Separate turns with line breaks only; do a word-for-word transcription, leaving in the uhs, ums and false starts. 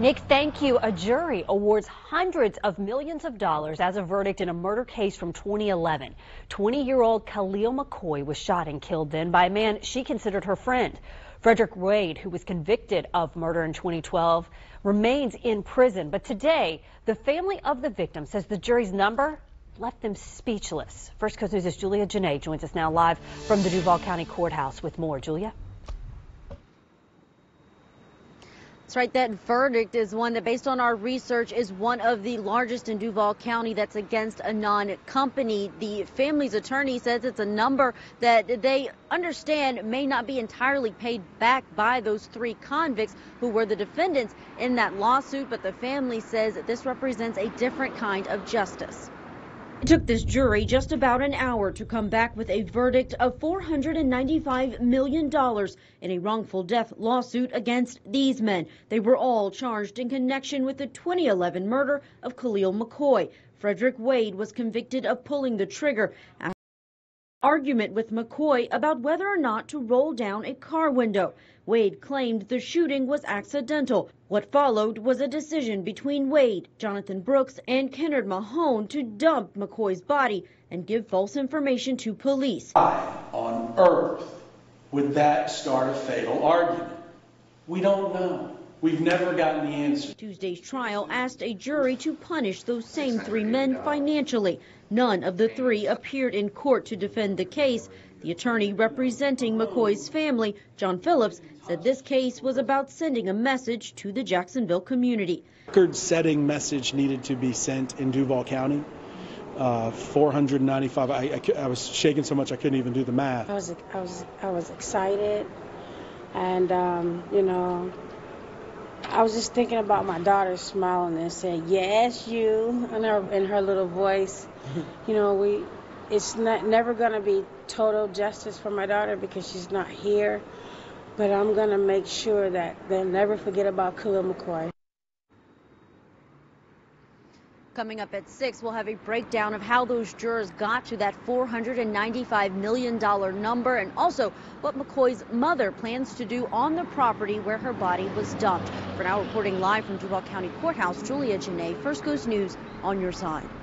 Nick, thank you. A jury awards hundreds of millions of dollars as a verdict in a murder case from twenty eleven. twenty-year-old Kalil McCoy was shot and killed then by a man she considered her friend. Frederick Wade, who was convicted of murder in twenty twelve, remains in prison. But today, the family of the victim says the jury's number left them speechless. First Coast News' Julia Janae joins us now live from the Duval County Courthouse with more. Julia?
That's right. That verdict is one that, based on our research, is one of the largest in Duval County that's against a non-company. The family's attorney says it's a number that they understand may not be entirely paid back by those three convicts who were the defendants in that lawsuit, but the family says that this represents a different kind of justice. It took this jury just about an hour to come back with a verdict of four hundred ninety-five million dollars in a wrongful death lawsuit against these men. They were all charged in connection with the twenty eleven murder of Kalil McCoy. Frederick Wade was convicted of pulling the trigger after an argument with McCoy about whether or not to roll down a car window. Wade claimed the shooting was accidental. What followed was a decision between Wade, Jonathan Brooks, and Kennard Mahone to dump McCoy's body and give false information to police.
Why on earth would that start a fatal argument? We don't know. We've never gotten the answer.
Tuesday's trial asked a jury to punish those same three men financially. None of the three appeared in court to defend the case. The attorney representing McCoy's family, John Phillips, said this case was about sending a message to the Jacksonville community.
Record-setting message needed to be sent in Duval County. Uh, four hundred ninety-five. I, I, I was shaking so much I couldn't even do the math.
I was I was I was excited, and um, you know, I was just thinking about my daughter smiling and saying, "Yes, you," in her in her little voice. You know, we. It's not never going to be total justice for my daughter because she's not here, but I'm going to make sure that they'll never forget about Kalil McCoy.
Coming up at six, we'll have a breakdown of how those jurors got to that four hundred ninety-five million dollars number, and also what McCoy's mother plans to do on the property where her body was dumped. For now, reporting live from Duval County Courthouse, Julia Janae, First Coast News, on your side.